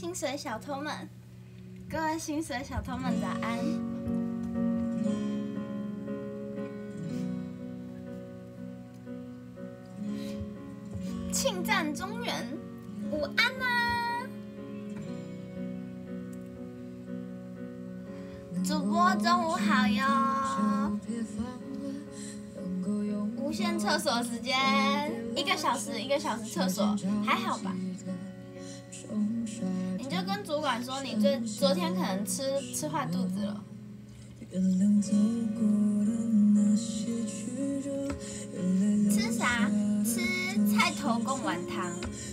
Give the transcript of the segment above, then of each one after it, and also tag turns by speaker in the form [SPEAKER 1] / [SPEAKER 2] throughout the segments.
[SPEAKER 1] 薪水小偷们，各位薪水小偷们早安。庆赞中原，午安啊！主播中午好哟。无限厕所时间，1个小时，1个小时厕所，还好吧？你就跟主管说，你昨天可能吃坏肚子了。吃啥？吃菜头贡丸汤。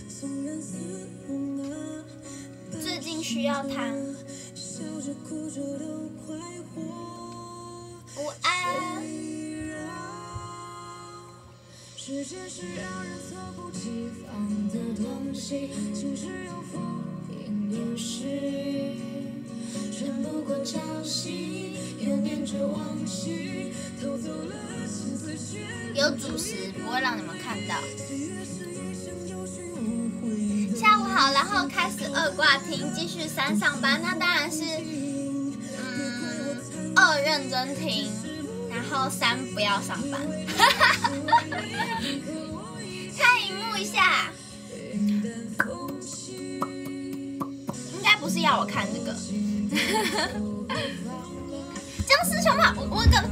[SPEAKER 1] 最近需要汤。午安。世界是让人猝不及防的东西，晴时有风，阴有时，穿不过朝夕，又念着往昔，偷走了心思却有主食，不会让你们看到。下午好，然后开始2挂听，继续3上班，那当然是2认真听。然后3不要上班，看荧幕一下，应该不是要我看这个。僵尸熊猫，我跟。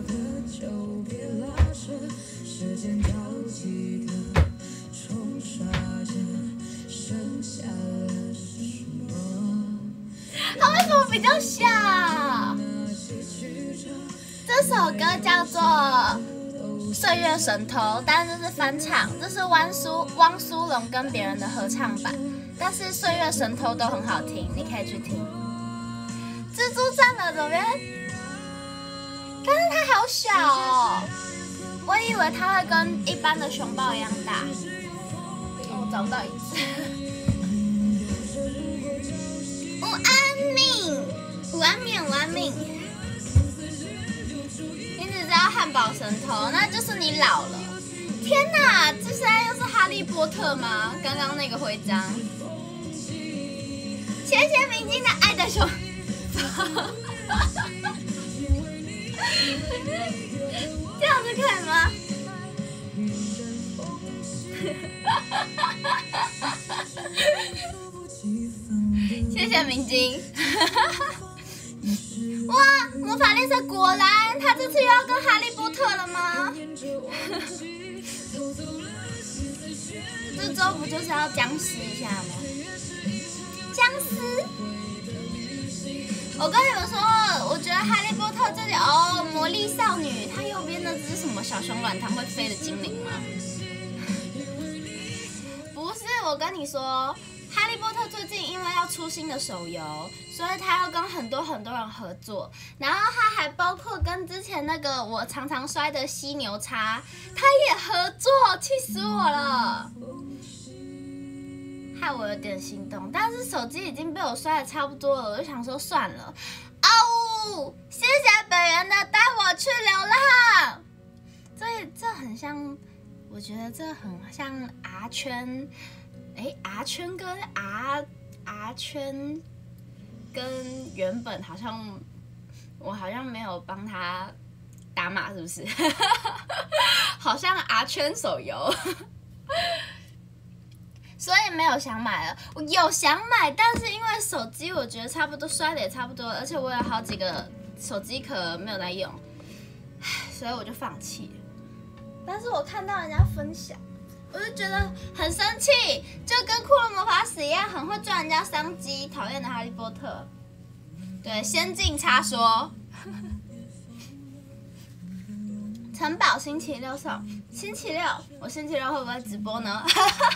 [SPEAKER 1] 他为什么比较小？这首歌叫做《岁月神偷》，但是这是翻唱，这是汪苏泷跟别人的合唱版，但是《岁月神偷》都很好听，你可以去听。蜘蛛站了左边，但是它好小哦，我以为它会跟一般的熊抱一样大。我找不到椅子。午安命，午安面，午安命。知道汉堡神偷，那就是你老了。天哪，这现在又是哈利波特吗？刚刚那个徽章。谢谢明晶的爱的熊。这样子可以吗？谢谢明晶。哇，魔法猎车果然，他这次又要跟哈利波特了吗？这周不就是要僵尸一下吗？僵尸！我跟你们说，我觉得哈利波特这里魔力少女，它右边那只是什么小熊软糖会飞的精灵吗？不是，我跟你说。哈利波特最近因为要出新的手游，所以他要跟很多人合作，然后他还包括跟之前那个我常常摔的犀牛叉，他也合作，气死我了，害我有点心动。但是手机已经被我摔的差不多了，我就想说算了。哦，谢谢本源的带我去流浪，这很像，我觉得这很像R圈。R圈跟 R圈跟原本好像我好像没有帮他打码，是不是？好像 R 圈手游，所以没有想买了。我有想买，但是因为手机我觉得差不多摔的也差不多了，而且我有好几个手机壳没有在用，所以我就放弃了。但是我看到人家分享。我就觉得很生气，就跟骷髅魔法使一样，很会赚人家商机。讨厌的哈利波特，对，先进插说。城堡星期六送，星期六，我星期六会不会直播呢？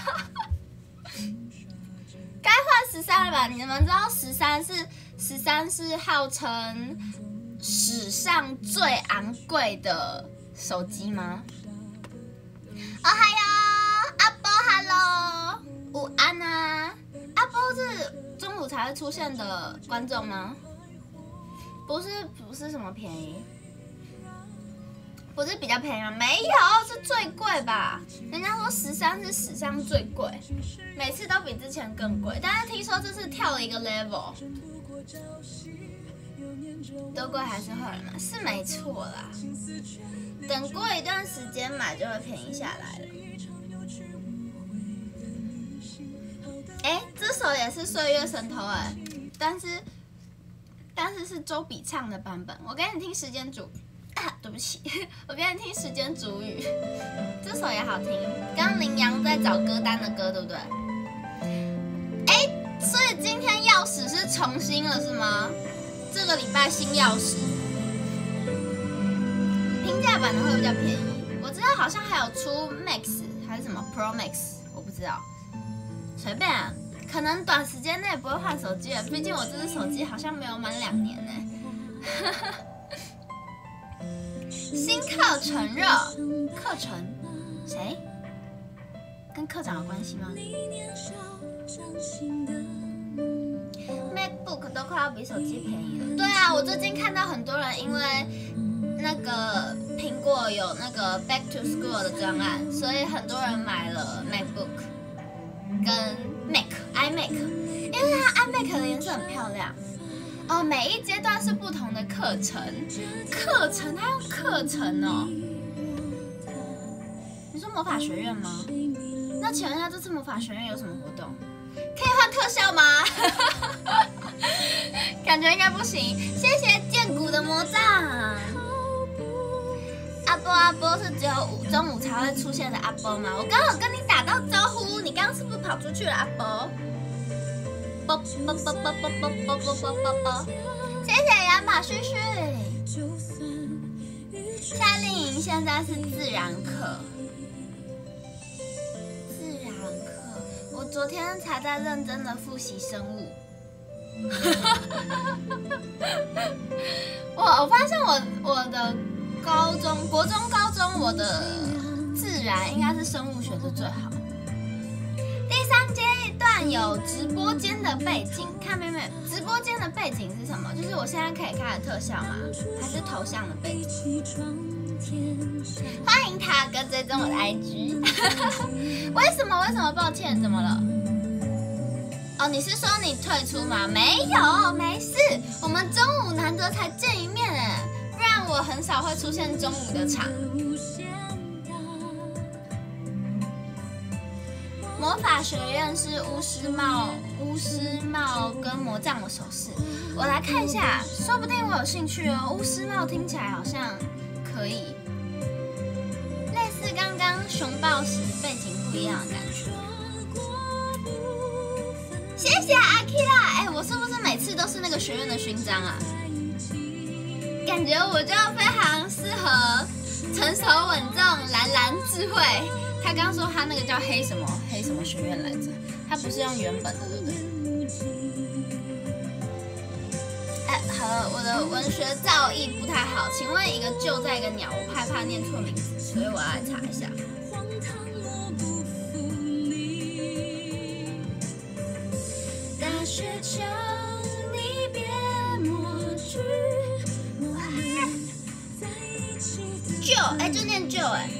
[SPEAKER 1] 该换13了吧？你们知道13是号称史上最昂贵的手机吗？哦嗨哟，阿波 ，Hello， 午安啊！阿波是中午才会出现的观众吗？不是什么便宜， 不是比较便宜吗？没有，是最贵吧？人家说13是史上最贵，每次都比之前更贵。但是听说这次跳了一个 level， 多贵还是会有人买，是没错啦。等过一段时间买就会便宜下来了。哎，这首也是《岁月神偷》哎，但是是周笔畅的版本。我给你听时间主。对不起，我给你听时间主语，这首也好听。刚林阳在找歌单的歌，对不对？哎，所以今天钥匙是重新了是吗？这个礼拜新钥匙，平价版的会比较便宜。我知道好像还有出 Max 还是什么 Pro Max， 我不知道，随便啊，可能短时间内不会换手机了，毕竟我这只手机好像没有满2年呢。新课程热，课程谁？跟课长有关系吗 ？MacBook 都快要比手机便宜了。对啊，我最近看到很多人因为那个苹果有那个 Back to School 的专案，所以很多人买了 MacBook 跟 iMac， 因为它 iMac 的颜色很漂亮。哦，每一阶段是不同的课程，它用课程哦。你说魔法学院吗？那请问一下，这次魔法学院有什么活动？可以换特效吗？感觉应该不行。谢谢剑骨的魔杖。阿波是只有中午才会出现的阿波吗？我刚好跟你打到招呼，你刚刚是不是跑出去了，阿波？谢谢亚马逊旭。夏令营现在是自然课，我昨天才在认真的复习生物。我发现我的国中、高中，我的自然应该是生物学是最好。第3阶段有直播间的背景，看妹妹，直播间的背景是什么？就是我现在可以开的特效吗？还是头像的背景？欢迎塔哥追踪我的 IG。为什么？抱歉，怎么了？哦，你是说你退出吗？没有，没事。我们中午难得才见一面哎，不然我很少会出现中午的场。魔法学院是巫师帽跟魔杖的手势，我来看一下，说不定我有兴趣哦。巫师帽听起来好像可以，类似刚刚熊抱时背景不一样的感觉。谢谢阿 Kira， 哎，我是不是每次都是那个学院的勋章啊？感觉我就非常适合成熟稳重、蓝智慧。他刚说他那个叫黑什么学院来着？他不是用原本的，对不对？哎，好了，我的文学造诣不太好，请问一个就在一个鸟，我害怕念错名字，所以我要来查一下。大雪求你别抹去我们在一起。就哎，就念就哎。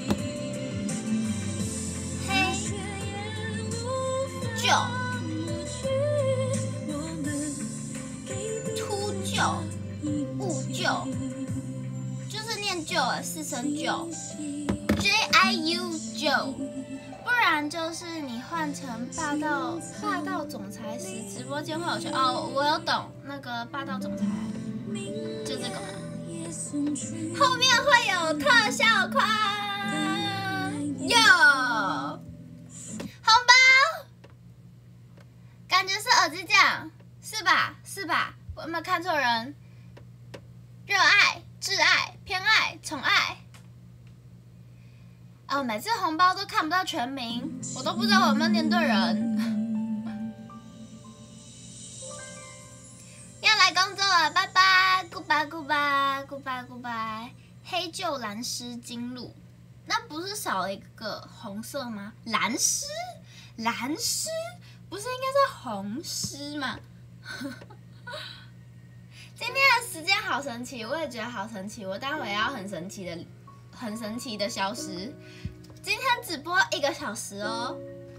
[SPEAKER 1] 秃鹫、雾鹫，就是念鹫4声鹫 ，JIU 鹫，不然就是你换成霸道总裁时，直播间会有趣哦。我有懂那个霸道总裁，就这个嘛，后面会有特效框哟。红包，感觉是耳机酱，是吧？我有没有看错人？热爱、挚爱、偏爱、宠爱。哦，每次红包都看不到全名，我都不知道我有没有念对人。要来工作了，拜拜 ，goodbye。黑鹫蓝狮金鹿，那不是少了一个红色吗？蓝狮不是应该是红狮吗？今天的时间好神奇，我也觉得好神奇。我待会也要很神奇的很神奇的消失。今天直播1个小时哦。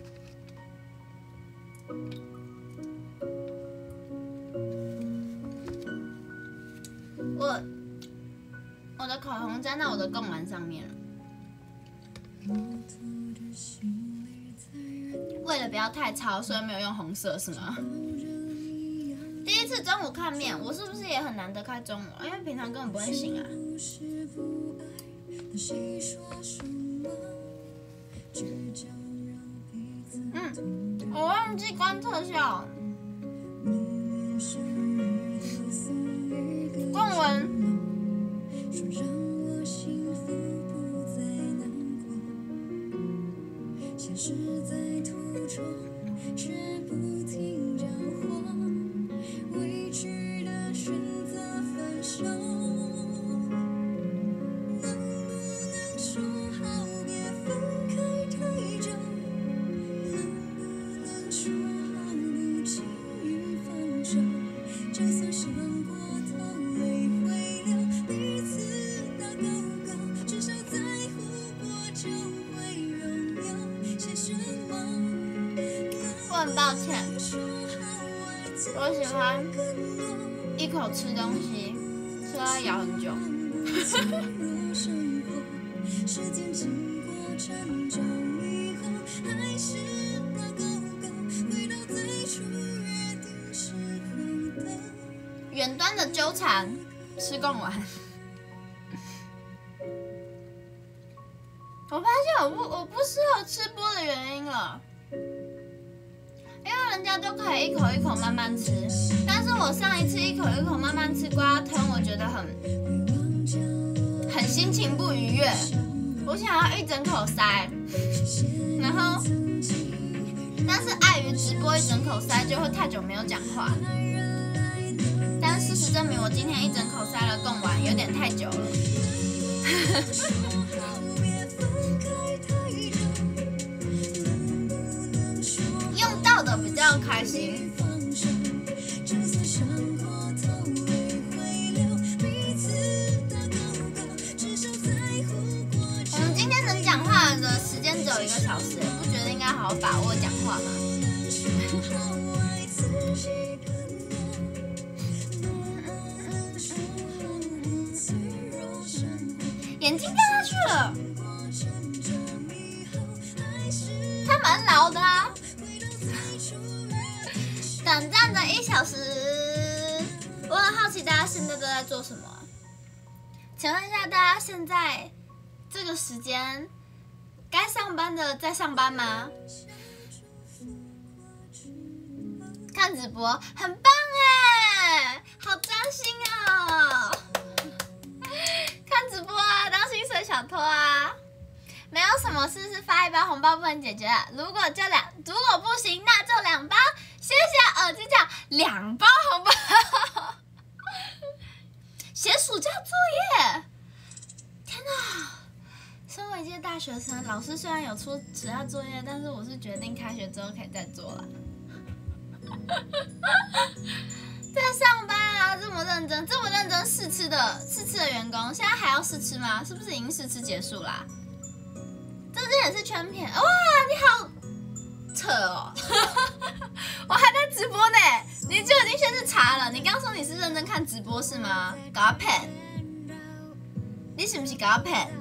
[SPEAKER 1] 我的口红沾到我的贡丸上面了。为了不要太糙，所以没有用红色，是吗？第一次中午看面，我是不是也很难得开中午？因为平常根本不会醒啊。我忘记关特效。贡丸。是在途中，却不停交火，委屈的选择分手。能不能说好别分开太久？能不能说好不轻易放手？就算伤过头泪会流，彼此打勾勾，至少在乎过就会拥有。我很抱歉，我喜欢一口吃东西，吃到咬很久。远端的纠缠，吃贡丸。我发现我不适合吃播的原因了，因为人家都可以一口一口慢慢吃，但是我上一次一口一口慢慢吃瓜拉汤，我觉得很心情不愉悦，我想要一整口塞，然后但是碍于直播一整口塞就会太久没有讲话，但事实证明我今天一整口塞了贡丸有点太久了。用到的比较开心。我们今天能讲话的时间只有1个小时，不觉得应该好好把握讲话吗？眼睛掉下去了，它蛮牢的啊。短暂的1小时，我很好奇大家现在都在做什么？请问一下，大家现在这个时间该上班的在上班吗？看直播很棒哎，好扎心哦！看直播啊，当薪水小偷啊！没有什么事是发1包红包不能解决的。如果不行，那就2包。谢谢耳机酱2包红包。写暑假作业，天哪！身为一届大学生，老师虽然有出暑假作业，但是我是决定开学之后可以再做了。在上班啊，这么认真试吃的员工，现在还要试吃吗？是不是已经试吃结束啦？这件也是圈片，哇，你好扯哦！我还在直播呢，你就已经先去查了。你刚说你是认真看直播是吗？搞我骗！你是不是搞我骗？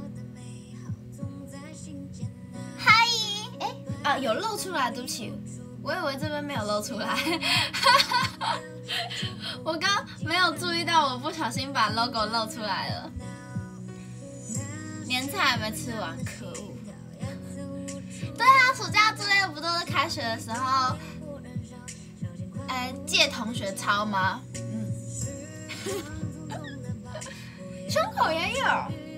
[SPEAKER 1] 嗨，有露出来，对不起。我以为这边没有露出来，我刚没有注意到，我不小心把 logo 露出来了。年菜还没吃完，可恶！对啊，暑假作业不都是开学的时候，借同学抄吗？胸口也有。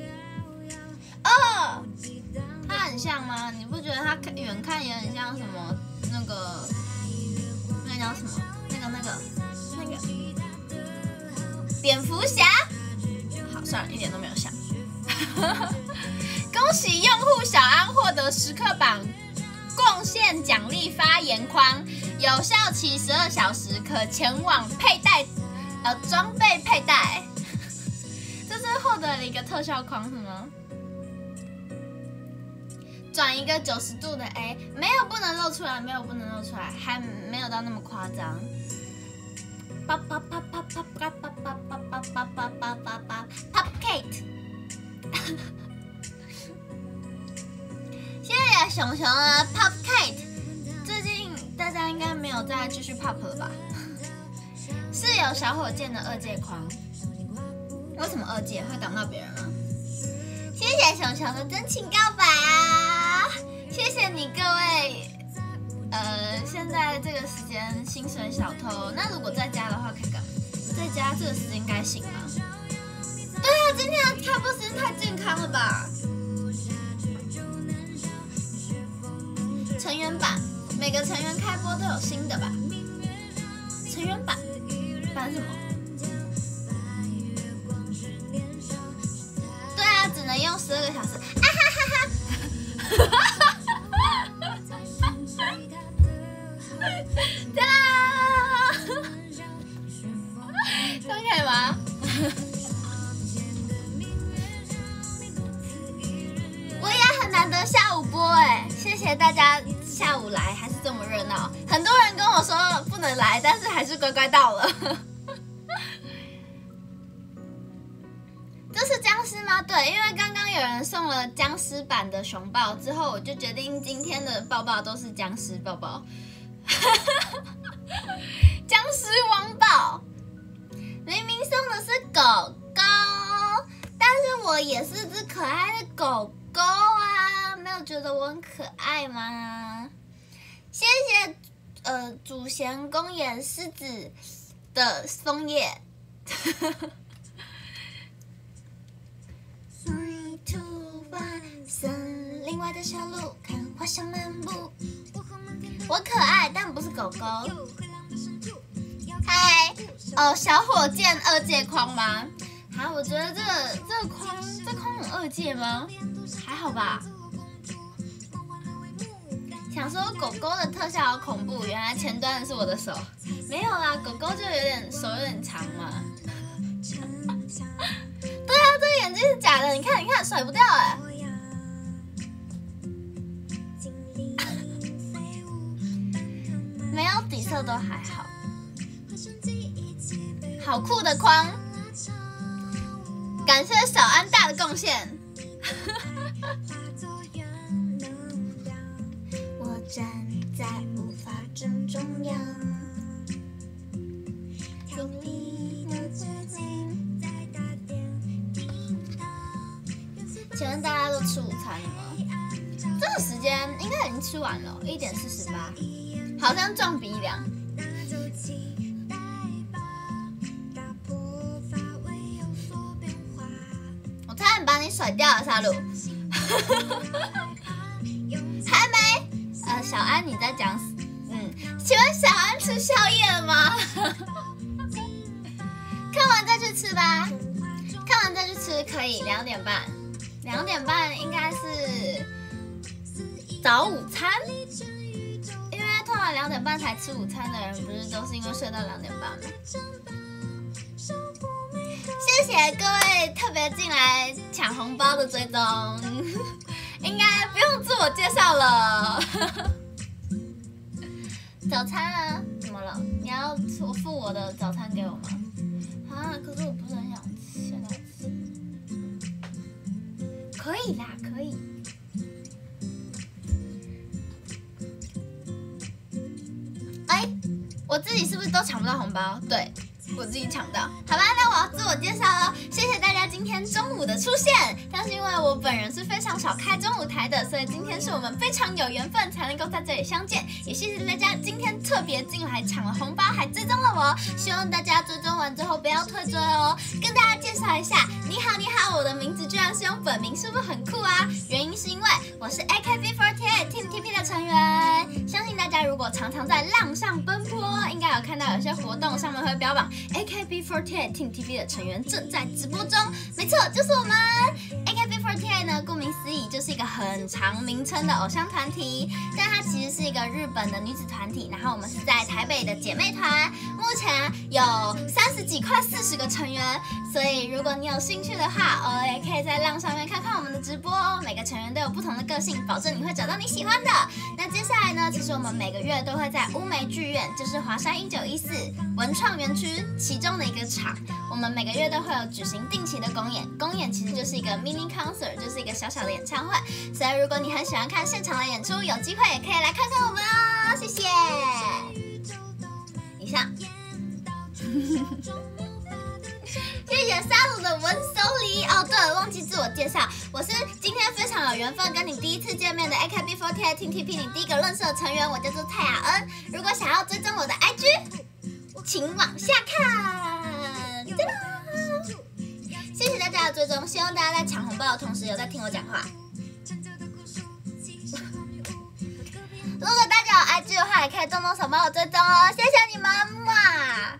[SPEAKER 1] 它很像吗？你不觉得它远看也很像什么？那个叫什么？那个蝙蝠侠？好，算了，一点都没有像。恭喜用户小安获得时刻榜贡献奖励发言框，有效期12小时，可前往装备佩戴。这是获得了一个特效框是吗？ 转一个90度的 A， 没有不能露出来，没有不能露出来，还没有到那么夸张。Popcake， 谢谢熊熊啊 ，Popcake。最近大家应该没有再继续 pop 了吧？是有小火箭的2阶框，为什么2阶会挡到别人吗？谢谢熊熊的真情告白啊！谢谢你各位。现在这个时间薪水小偷，那如果在家的话可以干嘛？在家这个时间该醒吗？对啊，今天的开播时间太健康了吧？成员版，每个成员开播都有新的吧？成员版，版什么？对啊，只能用12个小时。啊哈哈哈！对啦，这样可以吗？我也很难得下午播哎，谢谢大家下午来，还是这么热闹。很多人跟我说不能来，但是还是乖乖到了。这是僵尸吗？对，因为刚刚有人送了僵尸版的熊抱，之后我就决定今天的抱抱都是僵尸抱抱。僵尸王宝，明明送的是狗狗，但是我也是只可爱的狗狗啊，没有觉得我很可爱吗？谢谢祖贤公演狮子的枫叶。3、2、1，森林外的小路，看花香漫步。我可爱，但不是狗狗。嗨，哦，小火箭2阶框吗？啊，我觉得这框很2阶吗？还好吧。想说狗狗的特效好恐怖，原来前端的是我的手。没有啦，狗狗就手有点长嘛。对啊，这个眼睛是假的，你看甩不掉哎。没有底色都还好，好酷的框，感谢小安大的贡献。我站在无法正中央，请问大家都吃午餐了吗？这个时间应该已经吃完了，1点48，好像撞鼻梁。我差点把你甩掉了，沙鲁。还没？小安你在讲？请问小安吃宵夜了吗？看完再去吃吧，看完再去吃可以，2点半。2点半应该是早午餐，因为通常2点半才吃午餐的人，不是都是因为睡到2点半吗？谢谢各位特别进来抢红包的追踪，应该不用自我介绍了。早餐啊？怎么了？你要付我的早餐给我吗？啊，可是我不是很想现在吃。可以啦，可以。我自己是不是都抢不到红包？对，我自己抢到。好吧，那我要自我介绍喽。谢谢大家今天中午的出现，但是因为我本人是非常少开中午台的，所以今天是我们非常有缘分才能够在这里相见。也谢谢大家今天特别进来抢了红包，还追踪了我。希望大家追踪完之后不要退追哦。跟大家介绍一下，你好你好，我的名字居然是用本名，是不是很酷啊？原因是因为我是 AKB48 Team TP 的成员。相信大家如果常常在浪上奔波，应该有看到有些活动上面会标榜 AKB48 Team TP 的成员正在直播中。没错，就是我们 AKB48 呢，顾名思义就是一个很长名称的偶像团体，但它其实是一个日本的女子团体。然后我们是在台北的姐妹团，目前有30几快40个成员，所以如果你有兴趣的话，偶尔也可以在浪上面看看我们的直播哦。每个成员都有不同的个性，保证你会找到你喜欢的。那接下来呢，其实我们每个月都会在乌梅剧院，就是华山1914文创园区其中的一个场，我们每个月都会有举行定期的公演。公演其实就是一个 mini concert， 就是一个小小的演唱会。所以如果你很喜欢看现场的演出，有机会也可以来看看我们哦。谢谢。以上。谢谢沙鲁的文搜梨哦，对了，忘记自我介绍，我是今天非常有缘分跟你第一次见面的 AKB48 Team TP 你第一个认识的成员，我叫做蔡雅恩。如果想要追踪我的 IG， 请往下看。谢谢大家的追踪，希望大家在抢红包的同时有在听我讲话。如果大家有 IG 的话，也可以动动手帮我追踪哦，谢谢你们嘛！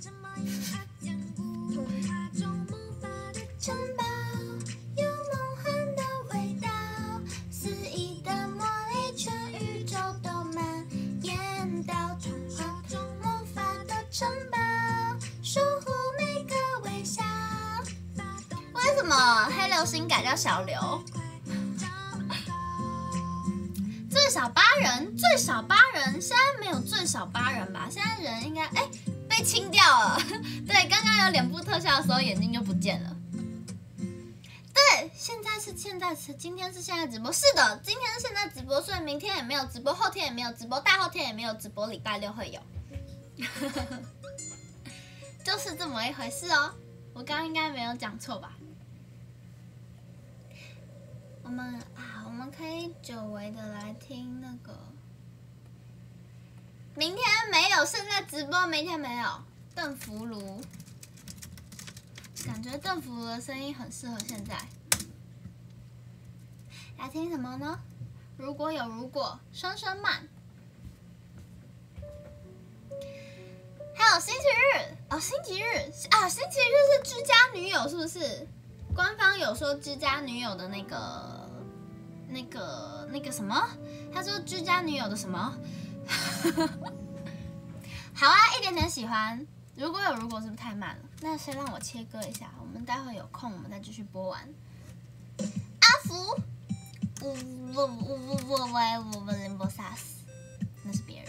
[SPEAKER 1] 城堡有梦幻的味道，肆意的魔力全宇宙都蔓延到童话中魔法的城堡，守护每个微笑。为什么黑流星改叫小流？最少8人，最少8人，现在没有最少8人吧？现在人应该被清掉了。对，刚刚有脸部特效的时候眼睛就不见了。对，今天是现在直播，是的，今天是现在直播，所以明天也没有直播，后天也没有直播，大后天也没有直播，礼拜6会有，就是这么一回事哦。我刚刚应该没有讲错吧？我们可以久违的来听那个，明天没有，现在直播，明天没有邓福如。感觉邓福如的声音很适合现在。来听什么呢？如果有如果，声声慢。还有星期日哦，星期日是居家女友是不是？官方有说居家女友的那个什么？他说居家女友的什么？好啊，一点点喜欢。如果有如果是不是太慢了？那先让我切割一下，我们待会有空我们再继续播完。阿福，我林波萨斯，那是别人。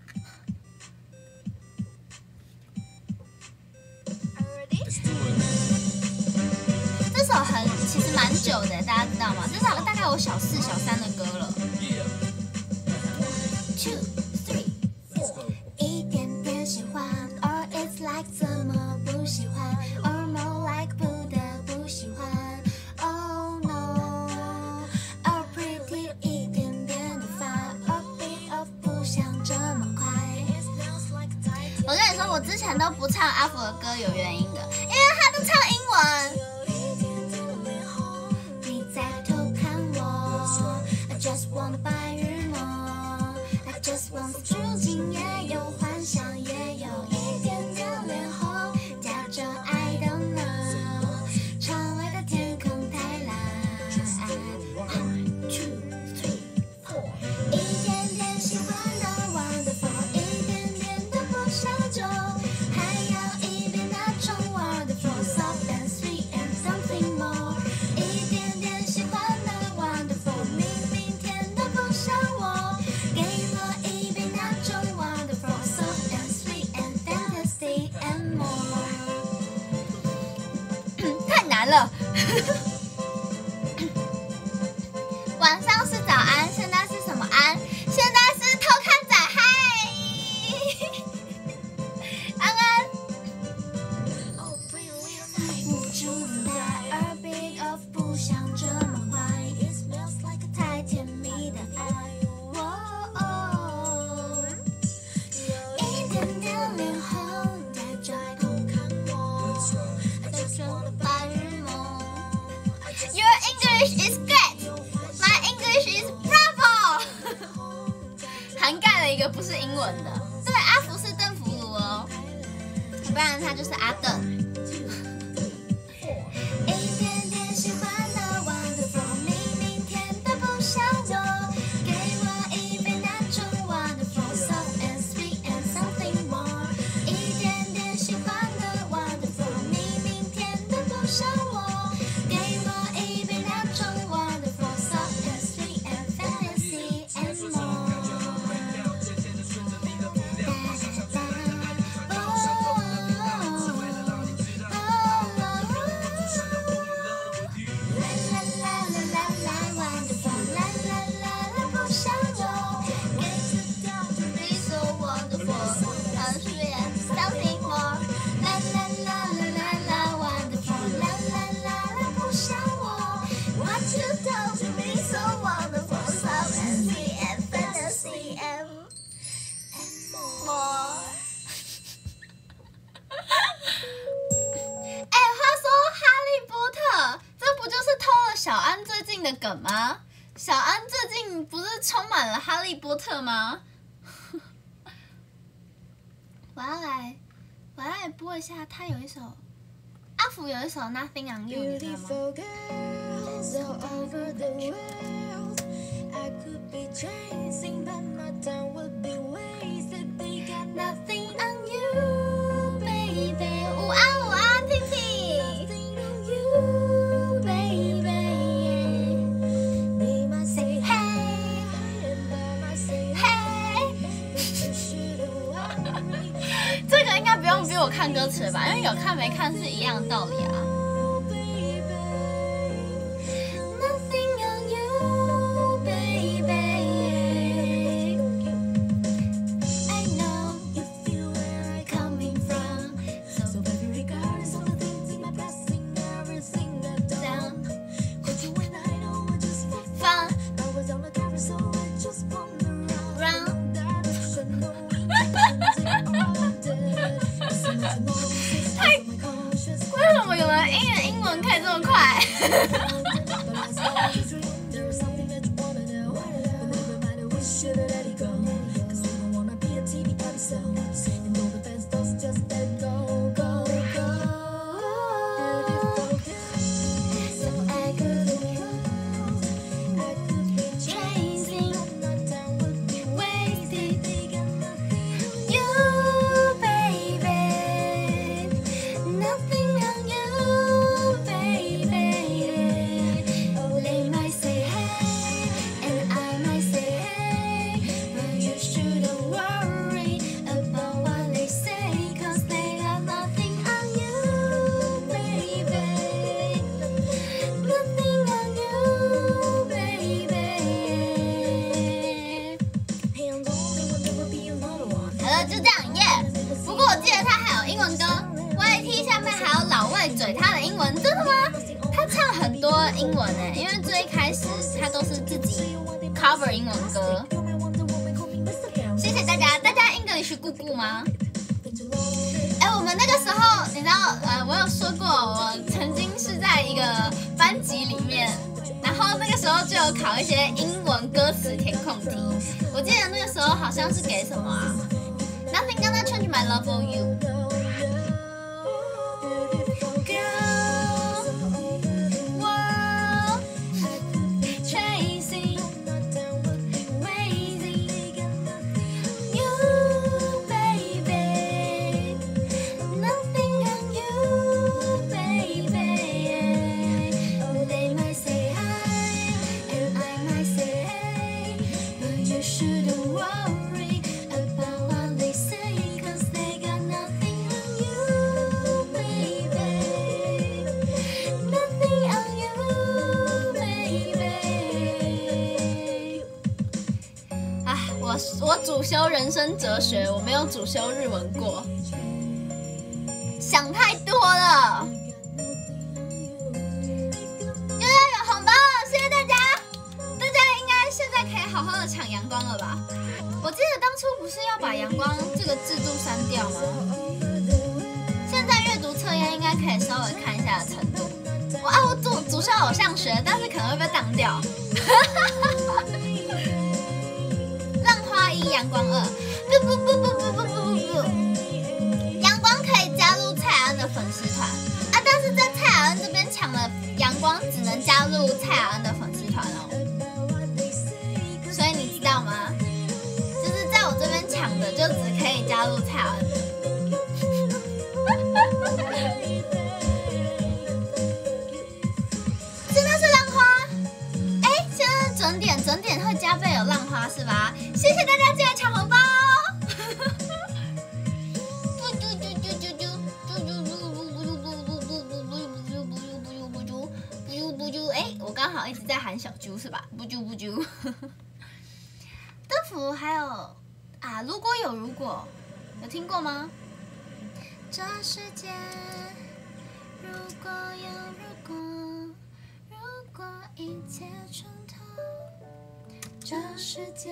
[SPEAKER 1] 这首其实蛮久的，大家知道吗？这首大概我小4、小3的歌了。2, 3, 4，一点点喜欢 ，or it's like 怎么不喜欢 ，or more like 不得不喜欢。Oh no，or pretty 一点点的烦 ，or bit of 不想这么快。我跟你说，我之前都不唱阿福的歌有原因的，因为他都唱英文。Just want 白日梦 I just want 住进也有幻想，也有一点点脸红，夹着 I don't know， 窗外的天空太蓝。1, 2, 3, 4， 一点点喜欢的 wonderful， 一点点的不想就，还要一边那种 wonderful soft and sweet and something more， 一点点喜欢的 wonderful。像我给我一杯那种 wonderful soft and sweet and fantasy and more 太难了晚上是早安，现在是什么安？现在是偷看仔，嗨安安捂住你的耳鼻 of 不想这么坏，太甜蜜的爱，一点点脸红，带着偷看我，带着白日梦。Your English is great, my English is bravo 涵盖了一个不是英文的，对，阿福是邓福如哦，不然他就是阿邓。一点点喜欢的 wonderful， 明天的不像我，给我一杯那种 wonderful soft and sweet and something more， 一点的梗吗？小安最近不是充满了哈利波特吗？我要来播一下，他有一首阿福有一首 Nothing on You， 你知道吗？Nothing on you, baby。午安，听听。Nothing on you, baby。Say hey, hey。这个应该不用逼我看歌词吧，因为有看没看是一样的道理啊。为什么有人英文可以这么快？就这样耶。不过我记得他还有英文歌 ，YT 下面还有老魏嘴他的英文，真的吗？他唱很多英文诶，因为最一开始他都是自己 cover 英文歌。谢谢大家，大家 English 姑姑吗？我们那个时候你知道，我有说过，我曾经是在一个班级里面。然后那个时候就有考一些英文歌词填空题，我記得那個時候好像是給什麼啊 ？Nothing gonna change my love for you。我主修人生哲学，我没有主修日文过，想太多了。又要有红包了，谢谢大家！大家应该现在可以好好的抢阳光了吧？我记得当初不是要把阳光这个制度删掉吗？现在阅读测验应该可以稍微看一下的程度。我主修偶像学，但是可能会被当掉。阳光2，不，阳光可以加入蔡安的粉丝团啊，但是在蔡安这边抢了阳光，只能加入蔡安的粉丝团哦。所以你知道吗？就是在我这边抢的，就只可以加入蔡安。真的是浪花，现在整点会加倍有浪花是吧？谢谢大家进来抢红包我刚好一直在喊小猪是吧？不啾。豆腐还有啊，如果有听过吗？这世界如果有如果一切重头，这世界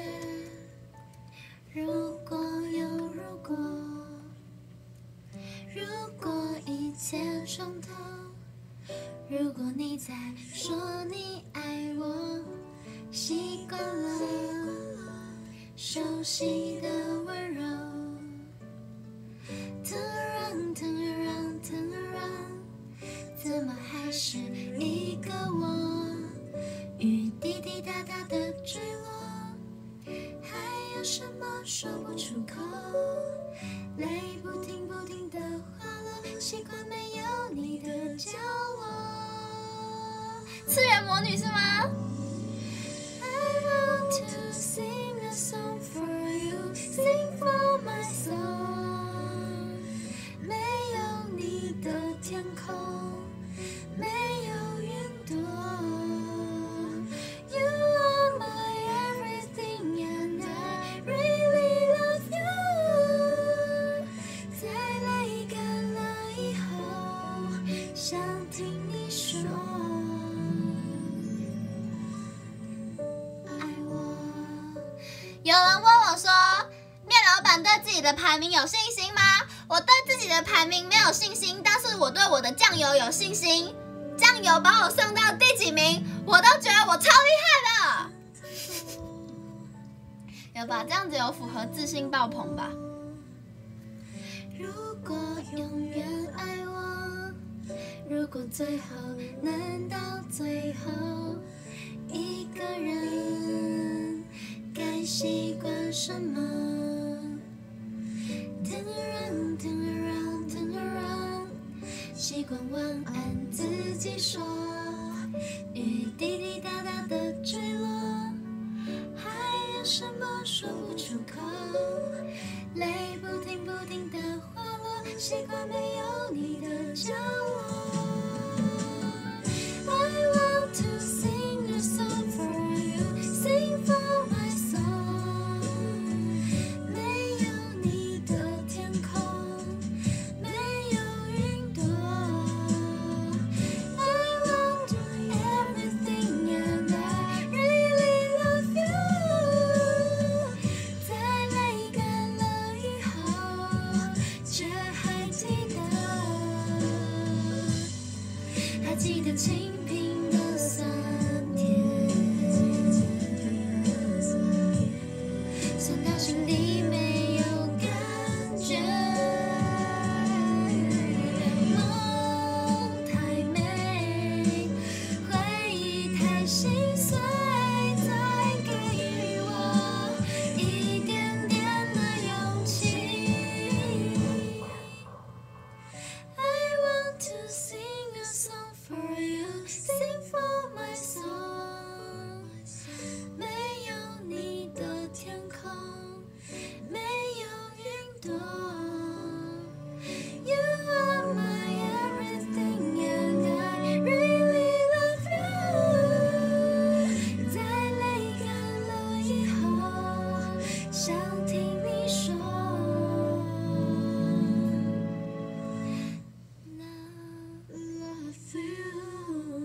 [SPEAKER 1] 如果有如果一切重头， 如果你在说你爱我，习惯了熟悉的温柔。Turn around, turn around, turn around， 怎么还是一个我？雨滴滴答答的坠落，还有什么说不出口？泪不停不停的滑落，习惯没有你的角落。次元魔女是吗？ I want to sing a song for you, sing for my soul。 没有你的天空，没有云朵。You are my everything and I really love you。 在泪干了以后，想听你说爱我。有人问我说，面老板对自己的排名有信心吗？我对自己的排名没有信心，但是我对我的酱油有信心。酱油把我送到第几名，我都觉得我超厉害的。有吧？这样子有符合自信爆棚吧？如果永远爱我，如果最后能到最后一个人，该习惯什么？Turn around, turn around, turn around， 习惯晚安自己说，雨滴滴答答的坠落，还有什么说不出口？泪不停不停的滑落，习惯没有你的角落。I want to sing a song for you, sing for my soul。 没有你的天空，没有云朵。I want everything and I really love you。 在泪干了以后，却还记得清贫的酸甜，酸到心里没有感觉。梦太美，回忆太心碎，再给我一点点的勇气。I want to sing a song for you, sing for my soul。 没有你的天空，没有云朵。You are my everything and I really love you。 在泪干了以后，想听你说love you。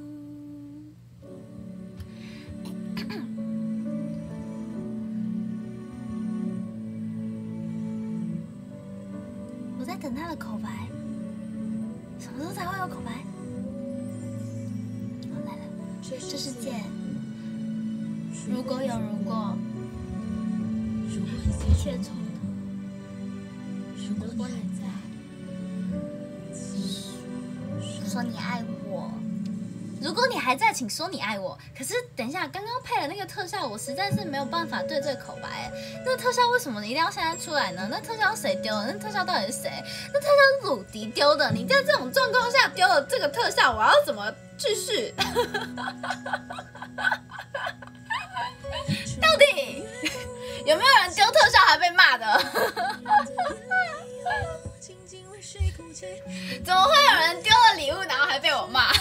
[SPEAKER 1] 我在等他的口白，什么时候才会有口白？哦，来了，这世界如果有如果，一切从头。如果你还在，说你爱我。如果你还在，请说你爱我。可是等一下，刚刚配的那个特效，我实在是没有办法对这个口白。那个特效为什么一定要现在出来呢？那特效是谁丢的？那特效到底是谁？那特效是鲁迪丢的。你在这种状况下丢了这个特效，我要怎么继续？到底有没有人丢特效还被骂的？怎么会有人丢了礼物，然后还被我骂？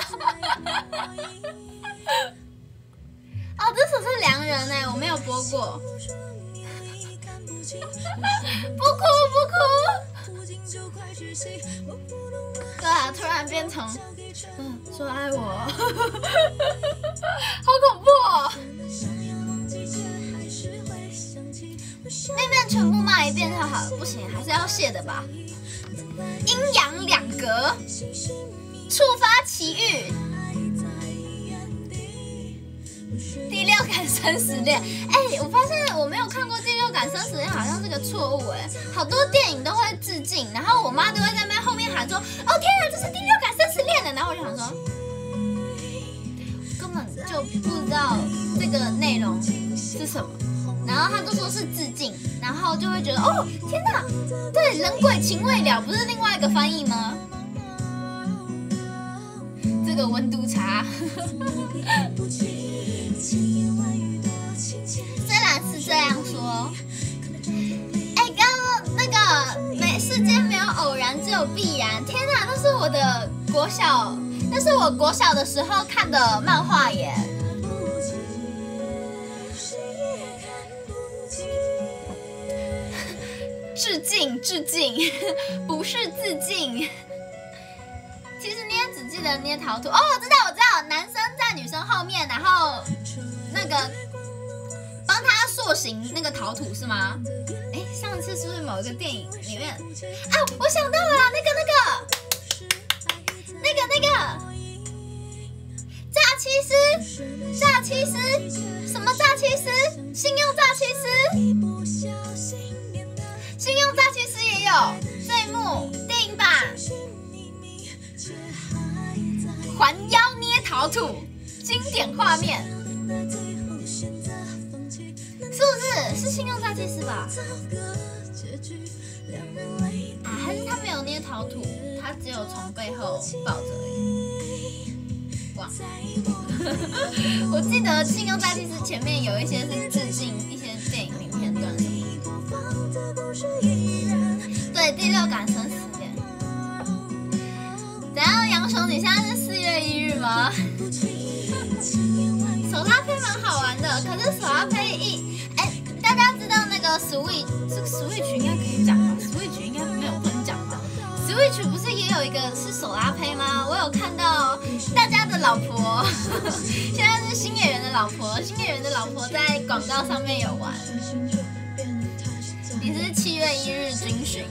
[SPEAKER 1] 哦，这首是良人哎，我没有播过。不哭不哭。对啊，突然变成说爱我，好恐怖哦！妹妹全部骂一遍就好了，不行，还是要谢的吧。阴阳两隔。 触发奇遇。第六感生死恋，我发现我没有看过第六感生死恋，好像是个错误好多电影都会致敬，然后我妈都会在那边后面喊说：“哦天啊，这是第六感生死恋的。”然后我就想说，根本就不知道这个内容是什么，然后他就说是致敬，然后就会觉得哦天哪，对，人鬼情未了不是另外一个翻译吗？这个温度差。虽然是这样说，刚刚那个世间没有偶然，只有必然。天哪，那是我的国小，那是我国小的时候看的漫画耶。致敬，不是自尽。其实你也只记得捏陶土哦，我知道，男生在女生后面，然后那个帮他塑形那个陶土是吗？上次是不是某一个电影里面啊？我想到了啦，那个诈欺师，什么诈欺师？信用诈欺师，信用诈欺师也有这一幕电影版。环腰捏陶土，经典画面，是不是？是信用诈欺师吧？还是他没有捏陶土，他只有从背后抱着而已。哇！我记得信用诈欺师前面有一些是致敬一些电影里片段。对，第六感生死恋。怎样，杨雄？你现在是4月1日吗？手拉胚蛮好玩的，可是手拉胚大家知道那个 Switch， 这个 Switch 应该可以讲吧 ？Switch 应该没有不能讲吧 ？Switch 不是也有一个是手拉胚吗？我有看到大家的老婆，现在是新演员的老婆，新演员的老婆在广告上面有玩。你是7月1日军训。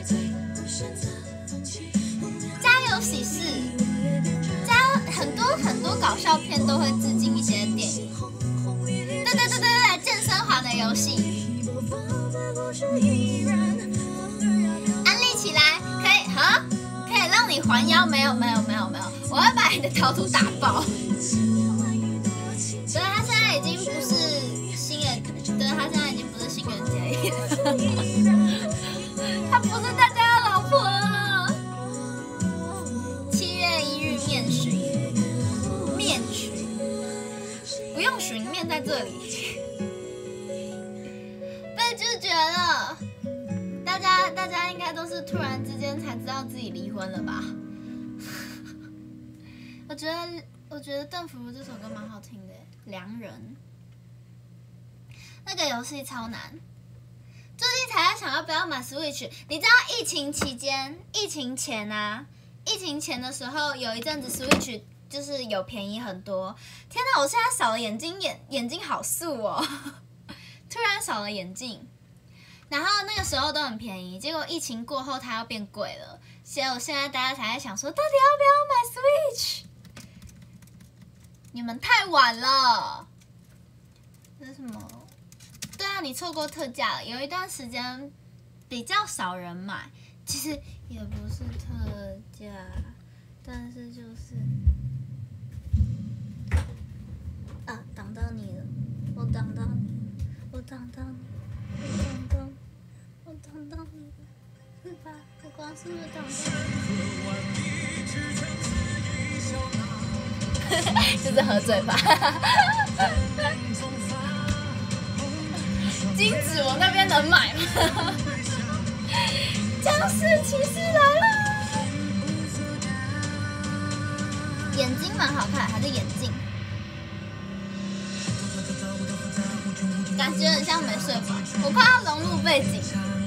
[SPEAKER 1] 家有喜事，很多搞笑片都会致敬一些电影。对，健身环的游戏，安利起来，可以让你还腰，没有，我会把你的陶土打爆。所以他现在已经不是新垣结衣了，他不是大家的老婆了。7月1日面询，不用询，面在这里。对，就是觉得大家应该都是突然之间才知道自己离婚了吧？我觉得邓福如这首歌蛮好听的，《良人》那个游戏超难。最近才在想要不要买 Switch。你知道疫情期间、疫情前的时候，有一阵子 Switch 就是有便宜很多。天哪，我现在少了眼镜好素哦，突然少了眼镜。然后那个时候都很便宜，结果疫情过后它要变贵了，所以我现在大家才在想说，到底要不要买 Switch？ 你们太晚了。这是什么？对啊，你错过特价了。有一段时间比较少人买，其实也不是特价，但是就是挡到你了，我挡到你了，是吧？我光是不是挡到你？就是喝醉吧。金子我那边能买吗？僵尸骑士来了！眼睛蛮好看，还是眼镜？感觉很像没睡饱，我怕要融入背景。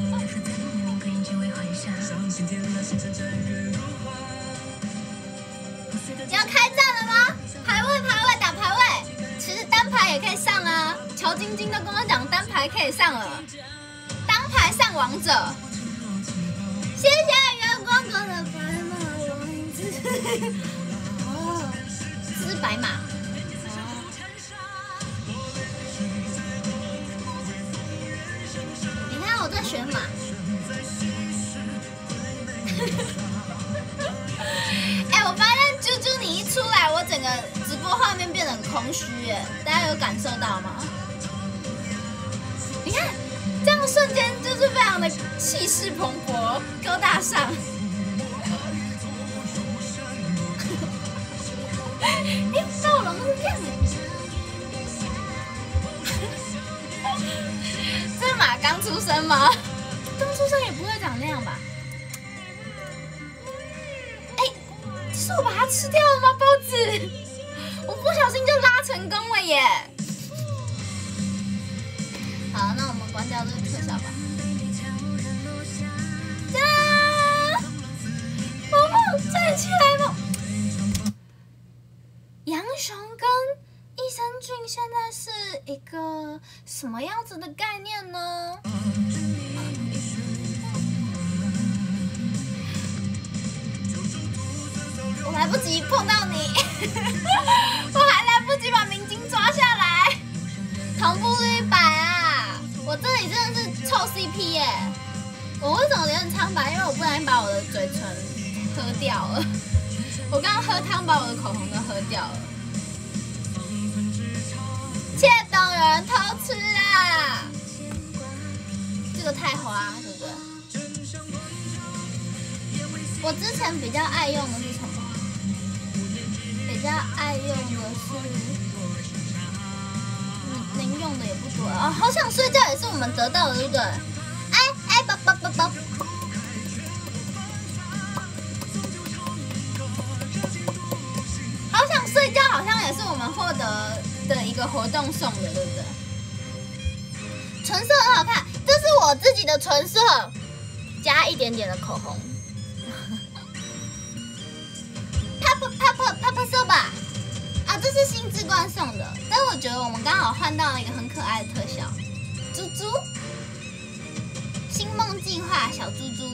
[SPEAKER 1] 要开战了吗？排位打排位，其实单排也可以上啊。乔晶晶都跟我讲单排可以上了，单排上王者。谢谢月光哥的白马王子。 哦，这是白马。你看我在选马。哎，我发现猪猪你一出来，我整个直播画面变得很空虚耶，大家有感受到吗？你看，这样瞬间就是非常的气势蓬勃、高大上。哎，暴龙是这样的。这马刚出生吗？刚出生也不会长那样吧？哎，是我把它吃掉了吗，包子？我不小心就拉成功了耶！好，那我们关掉这个特效吧。啊！萌萌站起来了！杨雄跟益生菌现在是一个什么样子的概念呢？我来不及碰到你，我还来不及把明晶抓下来。同步率100啊！我这里真的是臭 CP 耶！我为什么脸很苍白？因为我不小心把我的嘴唇喝掉了。我刚刚喝汤把我的口红都喝掉了。窃懂，有人偷吃啦！这个太花，对不对？我之前比较爱用的是什么？比较爱用的是，能用的也不多啊。好想睡觉也是我们得到的，对不对？哎，宝。好想睡觉，好像也是我们获得的一个活动送的，对不对？唇色很好看，这是我自己的唇色，加一点点的口红。Papa 色吧，啊，这是新之冠送的，但我觉得我们刚好换到了一个很可爱的特效，猪猪，星梦计划小猪猪。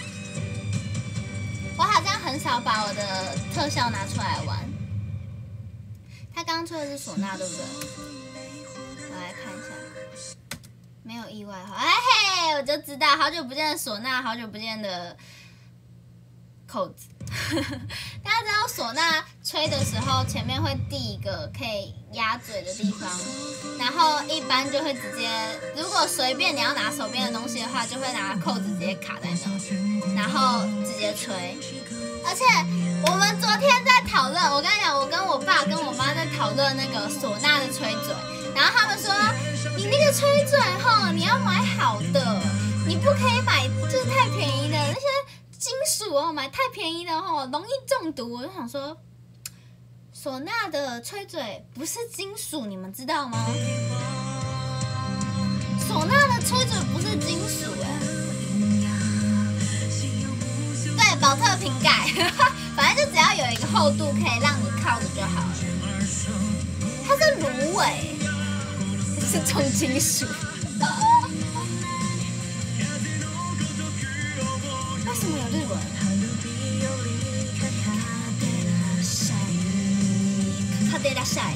[SPEAKER 1] 我好像很少把我的特效拿出来玩。他刚出的是唢呐，对不对？我来看一下，没有意外哈，哎嘿，我就知道，好久不见的唢呐，好久不见的扣子。大家知道唢呐吹的时候，前面会递一个可以压嘴的地方，然后一般就会直接，如果随便你要拿手边的东西的话，就会拿扣子直接卡在那，然后直接吹。而且我们昨天在讨论，我跟你讲，我跟我爸跟我妈在讨论那个唢呐的吹嘴，然后他们说，你那个吹嘴吼，你要买好的，你不可以买就是太便宜的那些。金属哦，买太便宜的哦，容易中毒。我就想说，唢呐的吹嘴不是金属，你们知道吗？唢呐的吹嘴不是金属哎。对，保特瓶盖，反正就只要有一个厚度可以让你靠着就好了。它是芦苇，是重金属。为什么有日文？卡德拉塞。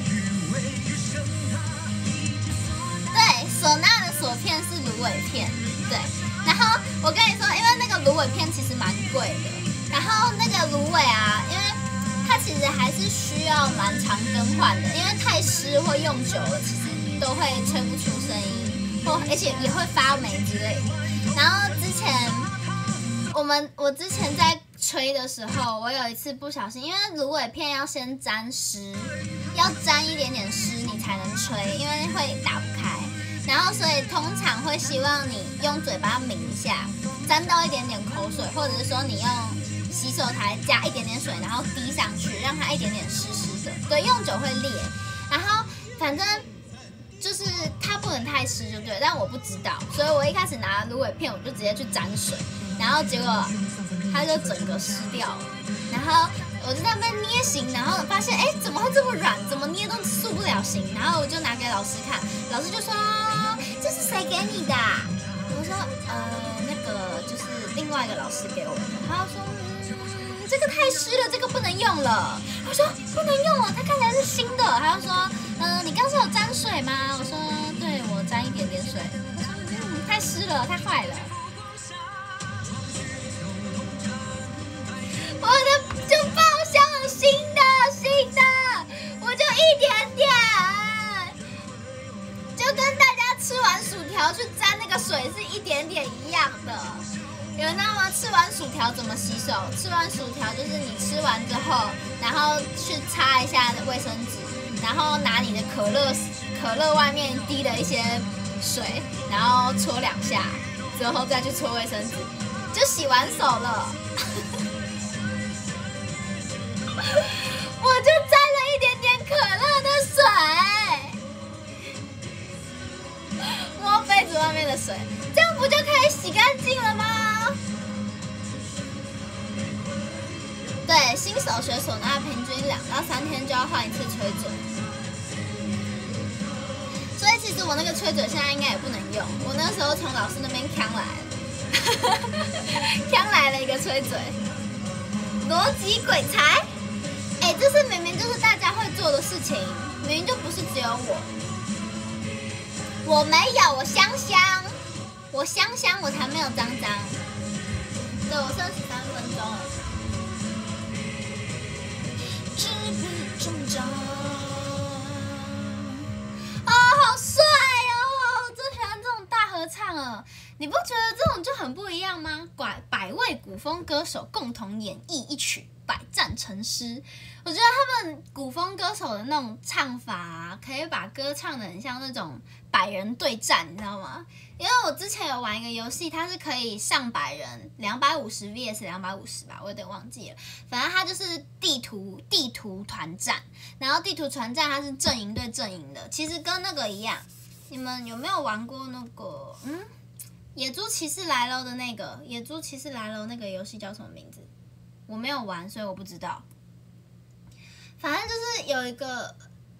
[SPEAKER 1] 对，唢呐的锁片是芦苇片，对。然后我跟你说，因为那个芦苇片其实蛮贵的，然后那个芦苇啊，因为它其实还是需要蛮常更换的，因为太湿或用久了，其实都会吹不出声音，而且也会发霉之类的。然后之前。我之前在吹的时候，我有一次不小心，因为芦苇片要先沾湿，要沾一点点湿你才能吹，因为会打不开。然后所以通常会希望你用嘴巴抿一下，沾到一点点口水，或者是说你用洗手台加一点点水，然后滴上去，让它一点点湿湿的。对，用久会裂。然后反正就是它不能太湿就对，但我不知道，所以我一开始拿芦苇片，我就直接去沾水。然后结果它就整个湿掉了，然后我就在那边捏形，然后发现哎怎么会这么软，怎么捏都塑不了形，然后我就拿给老师看，老师就说这是谁给你的啊？我说那个就是另外一个老师给我的，他说这个太湿了，这个不能用了。我说不能用了，它看起来是新的。他就说，你刚是有沾水吗？我说对，我沾一点点水。他说太湿了，太坏了。我的就报销了新的，我就一点点，就跟大家吃完薯条去沾那个水是一点点一样的。有人知道吗？吃完薯条怎么洗手？吃完薯条就是你吃完之后，然后去擦一下卫生纸，然后拿你的可乐外面滴的一些水，然后搓2下，之后再去搓卫生纸，就洗完手了。我就沾了一点点可乐的水，摸杯子外面的水，这样不就可以洗干净了吗？对，新手学唢呐平均2到3天就要换一次吹嘴，所以其实我那个吹嘴现在应该也不能用。我那时候从老师那边抢来了，抢来了一个吹嘴，逻辑鬼才。哎，这是明明就是大家会做的事情，明明就不是只有我。我没有，我香香，我才没有脏脏。对，我剩13分钟了。志不中章。哦，好帅哦！我最喜欢这种大合唱了。你不觉得这种就很不一样吗？百位古风歌手共同演绎一曲。百战成诗，我觉得他们古风歌手的那种唱法啊，可以把歌唱得很像那种百人对战，你知道吗？因为我之前有玩一个游戏，它是可以上百人，250 vs 250吧，我有点忘记了。反正它就是地图团战，然后地图团战它是阵营对阵营的，其实跟那个一样。你们有没有玩过那个野猪骑士来了的那个野猪骑士来了那个游戏叫什么名字？我没有玩，所以我不知道。反正就是有一个，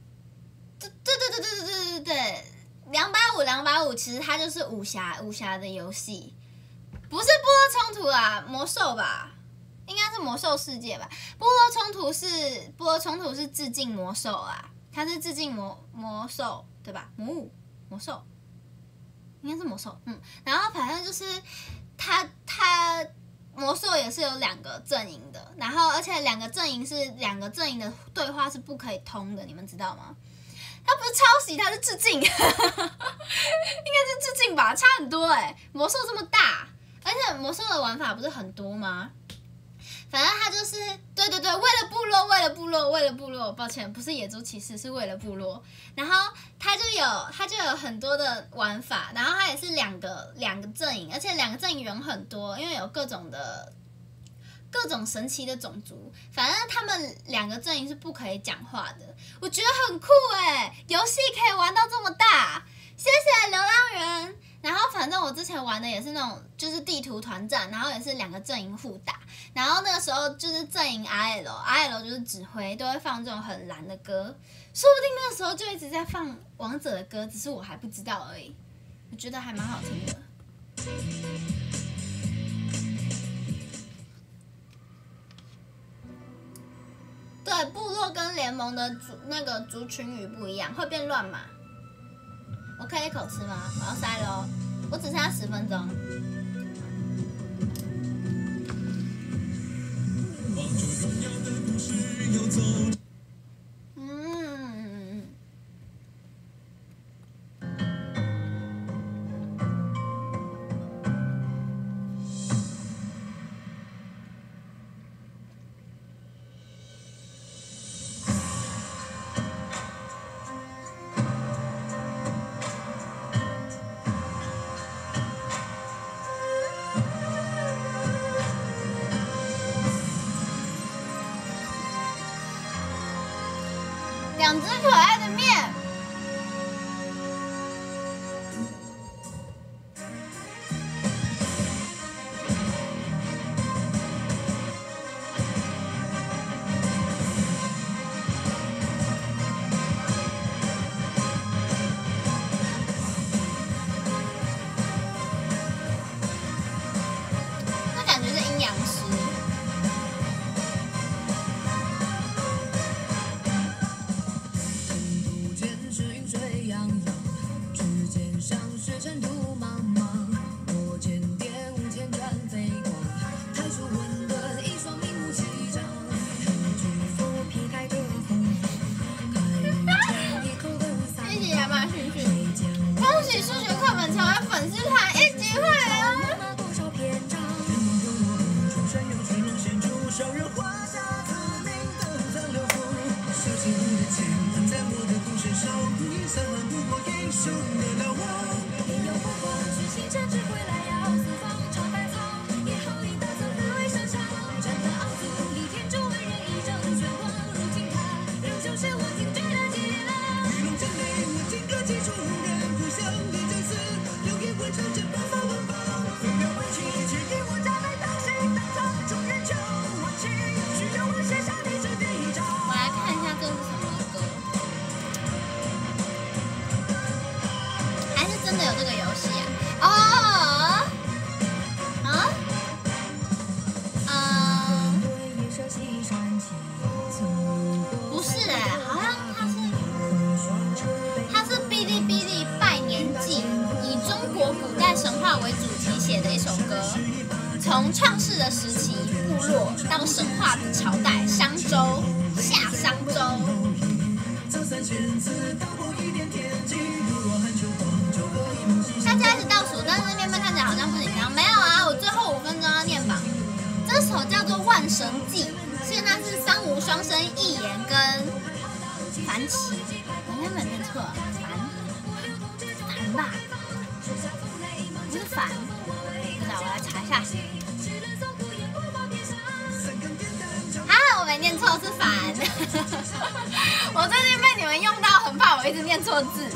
[SPEAKER 1] 对，250，其实它就是武侠的游戏，不是部落冲突啊，魔兽吧，应该是魔兽世界吧。部落冲突是致敬魔兽啊，它是致敬魔兽对吧？魔兽应该是魔兽，然后反正就是它。魔兽也是有2个阵营的，然后而且2个阵营的对话是不可以通的，你们知道吗？它不是抄袭，它是致敬，应该是致敬吧，差很多魔兽这么大，而且魔兽的玩法不是很多吗？反正它就是对，为了部落，抱歉，不是野猪骑士，是为了部落。然后它就有很多的玩法，然后它也是两个阵营，而且2个阵营人很多，因为有各种神奇的种族。反正他们2个阵营是不可以讲话的，我觉得很酷游戏可以玩到这么大，谢谢流浪人。然后反正我之前玩的也是那种就是地图团战，然后也是2个阵营互打，然后那个时候就是阵营 RL 就是指挥，都会放这种很蓝的歌，说不定那个时候就一直在放王者的歌，只是我还不知道而已。我觉得还蛮好听的。对，部落跟联盟的那个族群语不一样，会变乱码。我可以一口吃吗？我要塞咯，我只剩下10分钟。2只可爱的面。那感觉是阴阳师。 们粉丝团一起会员。真的有这个游戏啊？不是好像它是哔哩哔哩拜年季，以中国古代神话为主题写的一首歌，从创世的时期部落到神话的朝代商周、夏商周。大家一直倒数，但是面面看起来好像不紧张。没有啊，我最后5分钟要念榜。这首叫做《万神记》，现在是三无双生一言跟樊奇，我应该没有念错，樊吧？不是樊，不知道，我来查一下。啊，我没念错，是樊。我最近被你们用到，很怕我一直念错字。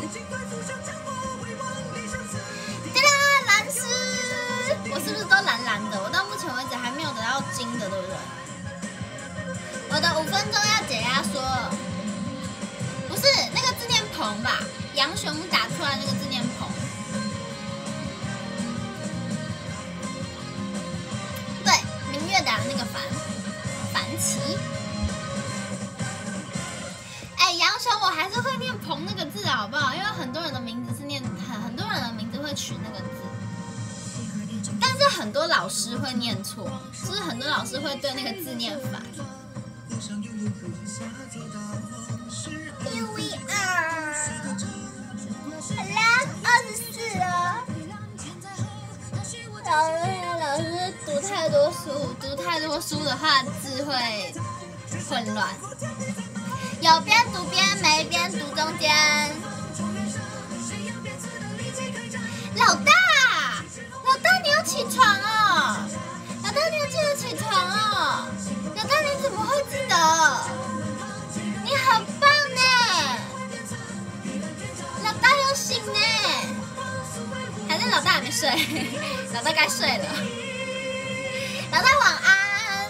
[SPEAKER 1] 我是不是都蓝蓝的？我到目前为止还没有得到金的，对不对？我的5分钟要解压缩了，不是那个字念鹏吧？杨雄打出来那个字念鹏，对，明月打的那个樊奇。哎，杨雄，我还是会念鹏那个字的好不好？因为很多人的名字是念很多人的名字会取那个字。但是很多老师会念错，就是很多老师会对那个字念反。Here we are， 好啦，24了。老师读太多书的话，字会混乱。有边读边，没边读中间。老大。你要起床哦，老大，你要记得起床哦。老大，你怎么会记得？你好棒呢！老大有醒呢，还是老大还没睡？老大该睡了。老大晚安。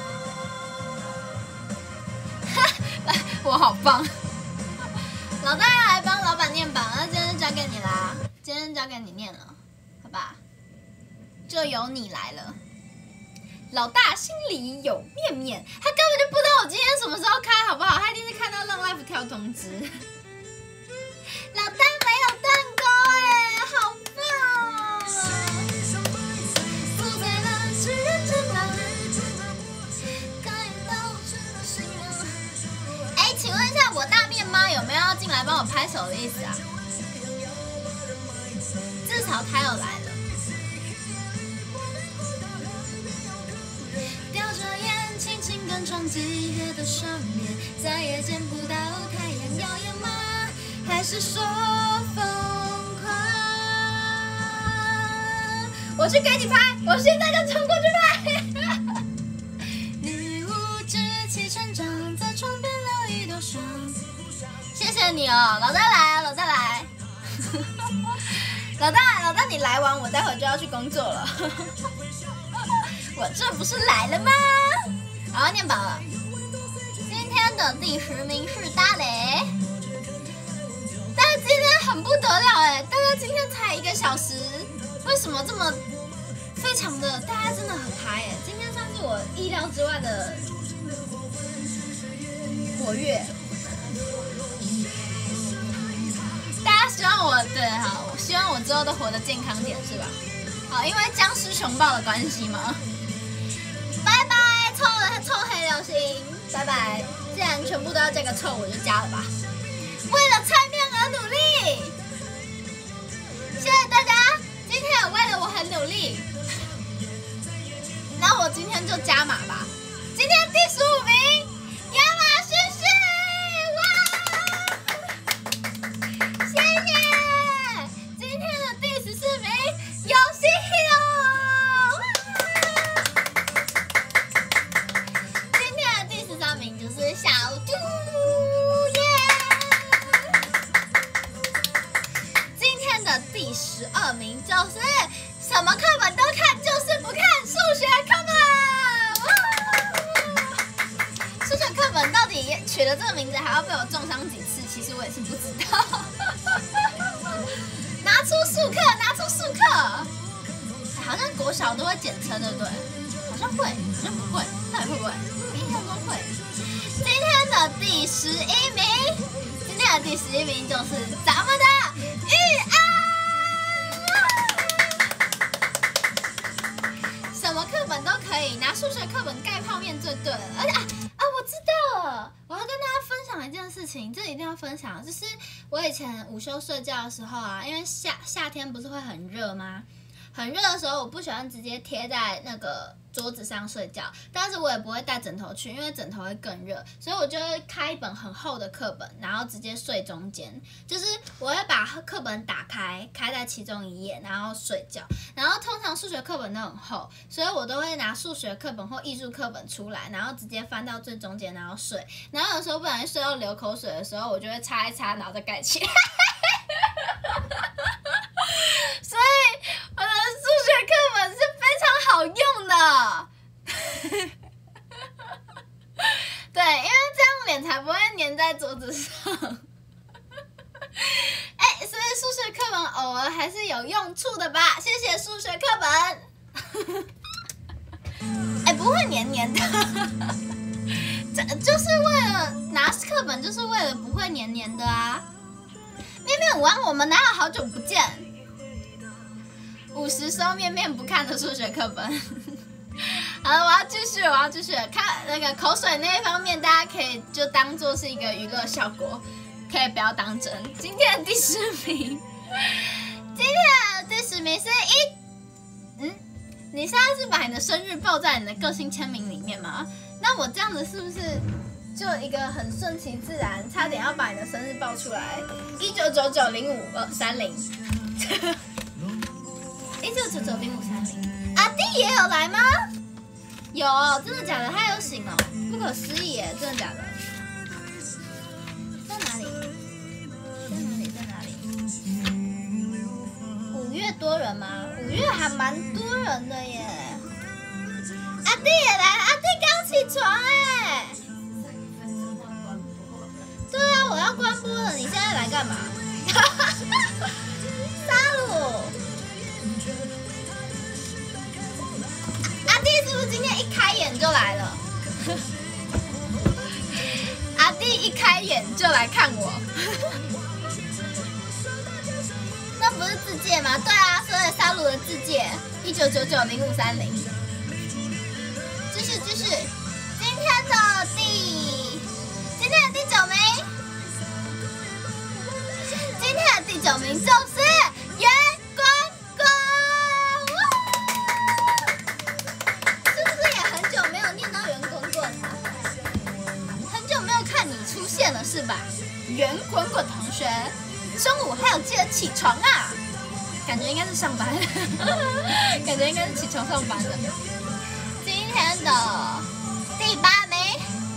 [SPEAKER 1] 我好棒。老大要来帮老板念榜，那今天就交给你啦，今天交给你念了，好吧？就由你来了，老大心里有面面，他根本就不知道我今天什么时候开，好不好？他一定是看到让 live 跳通知。老大没有蛋糕哎，好棒哦！哎，请问一下，我大面妈有没有要进来帮我拍手的意思啊？至少他有来了。叼着烟，轻轻跟撞击夜的上面，再也见不到太阳耀眼吗？还是说疯狂？我去给你拍，我现在就冲过去拍。女巫志气成长，在床边留一朵霜。谢谢你哦，老大来啊，老大来。老大，你来完，我待会就要去工作了。我这不是来了吗？好，念榜了。今天的第10名是大雷，但是今天很不得了哎，大家今天才1个小时，为什么这么非常的？大家真的很嗨哎，今天算是我意料之外的活跃。大家希望我好，我希望我之后都活得健康点，是吧？好，因为僵尸熊抱的关系嘛。拜拜，臭黑流星，拜拜！既然全部都要加个臭，我就加了吧。为了菜面而努力，谢谢大家。 利。那我今天就加码吧，今天第15名，亚马逊是哇，谢谢。今天的第14名，游戏哦。今天的第13名就是小猪耶。今天的第12名就是什么课本都看，就是不看数学课本。数学课本到底取了这个名字，还要被我中伤几次？其实我也是不知道。拿出数课，拿出数课。好像国小都会简称，对不对？好像会，好像不会，到底会不会？印象中会。今天的第11名，今天的第11名就是咱们的玉安。什么课本都可以，拿数学课本盖泡面最对了。而且我知道了，我要跟大家分享一件事情，这一定要分享，就是我以前午休睡觉的时候啊，因为夏天不是会很热吗？很热的时候，我不喜欢直接贴在那个桌子上睡觉，但是我也不会带枕头去，因为枕头会更热，所以我就会开一本很厚的课本，然后直接睡中间。就是我会把课本打开，开在其中一页，然后睡觉。然后通常数学课本都很厚，所以我都会拿数学课本或艺术课本出来，然后直接翻到最中间，然后睡。然后有时候不小心睡到流口水的时候，我就会擦一擦，然后再盖起来。所以我的数学课本是非常好用的。对，因为这样脸才不会粘在桌子上。所以数学课本偶尔还是有用处的吧？谢谢数学课本。不会黏黏的。这就是为了拿课本，就是为了不会黏黏的啊。面面午安，我们哪有好久不见？50收面面不看的数学课本。好了，我要继续看那个口水那一方面，大家可以就当做是一个娱乐效果，可以不要当真。今天的第10名，今天的第10名是你现在是把你的生日报在你的个性签名里面吗？那我这样子是不是就一个很顺其自然，差点要把你的生日报出来？19990530。19990530，阿弟也有来吗？有，真的假的？他有醒哦，不可思议耶，真的假的？在哪里？在哪里？5月多人吗？5月还蛮多人的耶。阿弟也来了，阿弟刚起床哎。对啊，我要关播了，你现在来干嘛？沙鲁。阿弟是不是今天一开眼就来了？阿弟一开眼就来看我。那不是自介吗？对啊，所以沙鲁的自介19990530。继续，今天的第9名，今天的第9名就是圆滚滚。是不是也很久没有念到圆滚滚了？很久没有看你出现了是吧？圆滚滚同学，中午还有记得起床啊？感觉应该是上班，感觉应该是起床上班的。今天的第8名，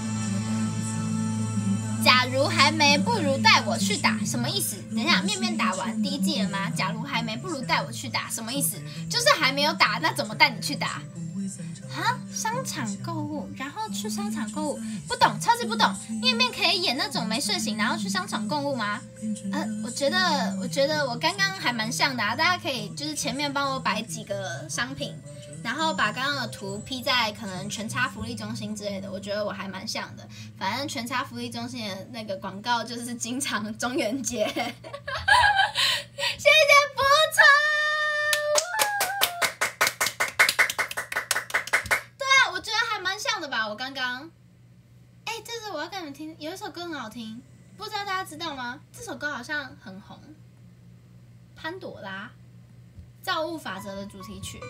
[SPEAKER 1] 假如还没，不如带我去打，什么意思？等一下，面面打完第1季了吗？假如还没，不如带我去打，什么意思？就是还没有打，那怎么带你去打？啊，商场购物，然后去商场购物，不懂，超级不懂。面面可以演那种没睡醒然后去商场购物吗？我觉得我刚刚还蛮像的啊，大家可以就是前面帮我摆几个商品，然后把刚刚的图 P 在可能全差福利中心之类的，我觉得我还蛮像的。反正全差福利中心的那个广告就是经常中元节，谢谢补充。对啊，我觉得还蛮像的吧，我刚刚。这是我要跟你们听，有一首歌很好听，不知道大家知道吗？这首歌好像很红，潘朵拉。 造物法则的主题曲。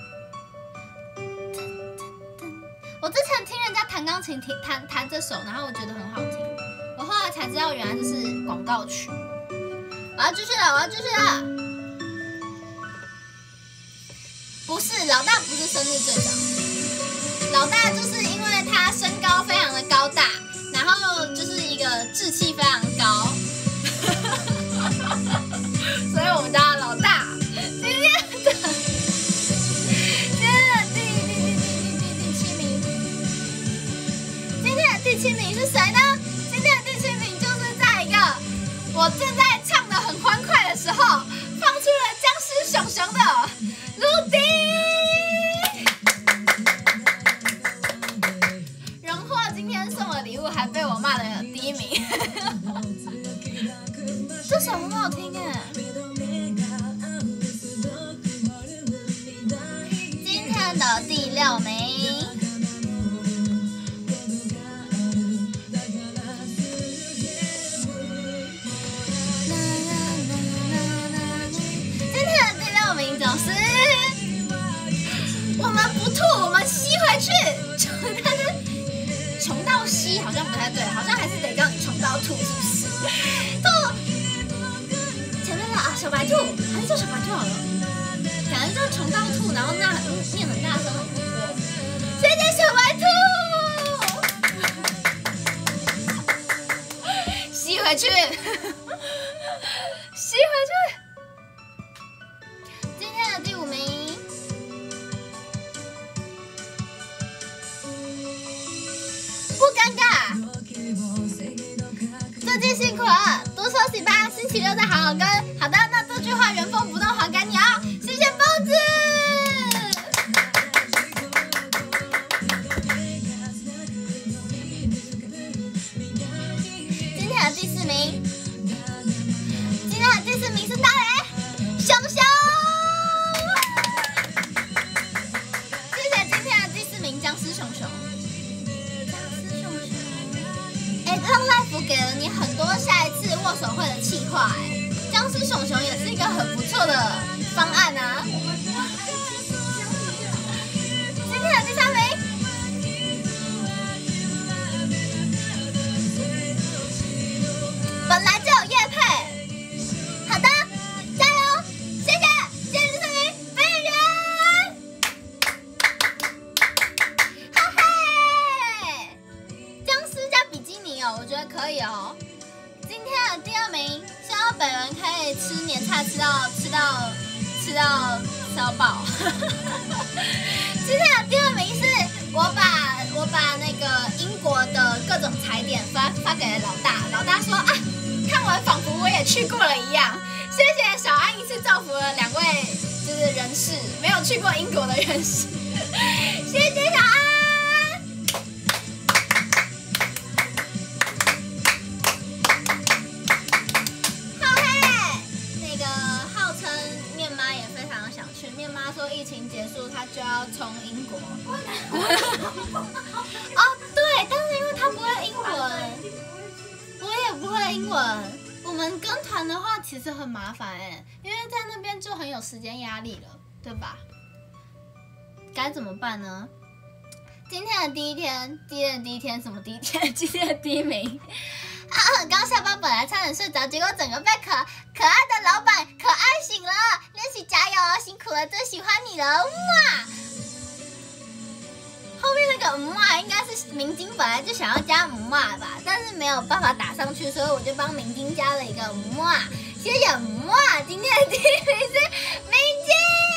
[SPEAKER 1] 我之前听人家弹钢琴弹这首，然后我觉得很好听，我后来才知道原来这是广告曲。我要继续了。不是，老大不是生日队长，老大就是因为他身高非常的高大，然后就是一个志气非常高，所以我们叫他老大。今天的第7名是谁呢？今天的第7名就是在一个我正在唱得很欢快的时候，放出了僵尸熊熊的陆迪，荣获今天送的礼物，还被我骂的第1名。这首很好听哎。今天的第6名。我们不吐，我们吸回去。但是穷到吸好像不太对，好像还是得叫你穷到吐，是不是？吐。前面的小白兔，还是叫小白兔好了。感觉就是穷到吐，然后念很大声，很多。谢谢小白兔。吸回去，吸回去。今天的第5名。不尴尬，最近辛苦了，多休息吧。星期6再好好跟。好的，那这句话原封不动还给你哦，谢谢包子。今天的第4名，是大雷熊熊。谢谢今天的第4名僵尸熊熊。让 Life 给了你很多下一次握手会的企划，僵尸熊熊也是一个很不错的方案啊。今天的第3名，本来就有业配，好的，加油，谢谢。今天第3名，飞人，哈嘿，僵尸加比基尼哦，我觉得可以哦。今天的第2名，希望本人可以吃年菜吃到烧爆。今天的第2名是我把那个英国的各种踩点发给了老大，老大说啊，看完仿佛我也去过了一样。谢谢小安一次造福了2位就是人士，没有去过英国的人士，谢谢小安。面妈说疫情结束，她就要冲英国。哦，对，但是因为她不会英文，我也不会英文。我们跟团的话其实很麻烦因为在那边就很有时间压力了，对吧？该怎么办呢？今天的第一天什么第一天？今天的第1名。刚下班本来差点睡着，结果整个被可爱的老板可爱醒了。练习加油哦，辛苦了，最喜欢你了，哇！后面那个哇应该是明晶本来就想要加哇吧，但是没有办法打上去，所以我就帮明晶加了一个哇，谢谢哇！今天的第1名是明晶。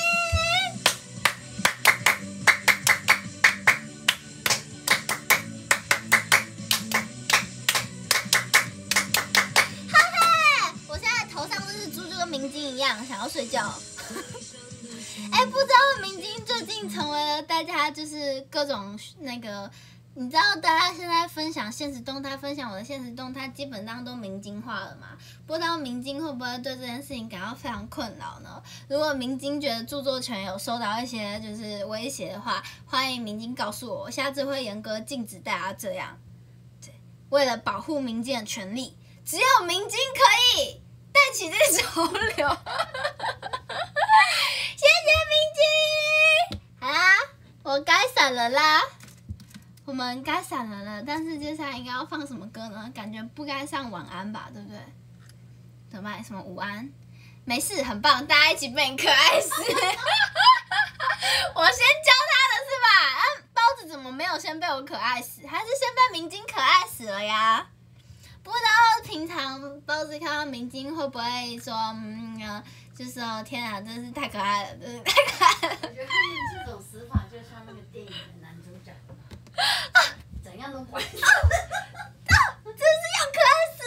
[SPEAKER 1] 想要睡觉，不知道明晶最近成为了大家就是各种那个，你知道大家现在分享现实动态，分享我的现实动态，基本上都明晶化了嘛？不知道明晶会不会对这件事情感到非常困扰呢？如果明晶觉得著作权有受到一些就是威胁的话，欢迎明晶告诉我，下次会严格禁止大家这样。对，为了保护明晶的权利，只有明晶可以带起这潮流。 好啦，我该闪人啦。我们该闪人了，但是接下来应该要放什么歌呢？感觉不该上晚安吧，对不对？怎么办？什么午安？没事，很棒，大家一起背可爱死。我先教他的是吧？包子怎么没有先被我可爱死？还是先被明晶可爱死了呀？不知道平常包子看到明晶会不会说，就是说天啊，真是太可爱了，真是太可爱了。
[SPEAKER 2] 我觉得他们这种死法就像那个电影的男主角，怎样都不会死，
[SPEAKER 1] 真是要可爱死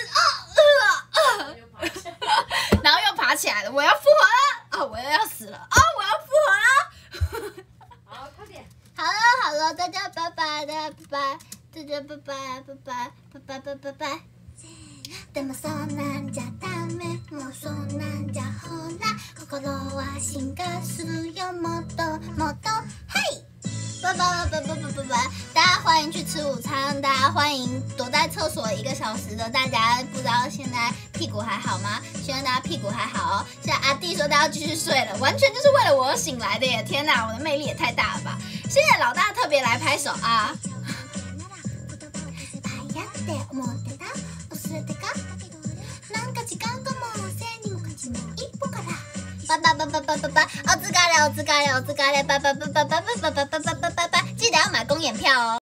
[SPEAKER 1] 然后又爬起来了，我要复活了，我又要死了，我要复活了。
[SPEAKER 2] 好，快点。
[SPEAKER 1] 好了，大家拜拜，大家拜拜，大家拜拜，拜拜，拜拜，拜拜，拜拜。でもそうなんじゃダメ、もうそうなんじゃほら、心は進化するよ、もっともっと、嘿！拜拜拜拜拜拜拜！大家欢迎去吃午餐，大家欢迎躲在厕所1个小时的大家，不知道现在屁股还好吗？希望大家屁股还好哦。现在阿弟说他要继续睡了，完全就是为了我醒来的耶！天哪，我的魅力也太大了吧！谢谢老大特别来拍手啊！拜拜拜拜拜拜拜！お疲れお疲れお疲れ！拜拜拜拜拜拜拜拜拜拜拜！记得要买公演票哦。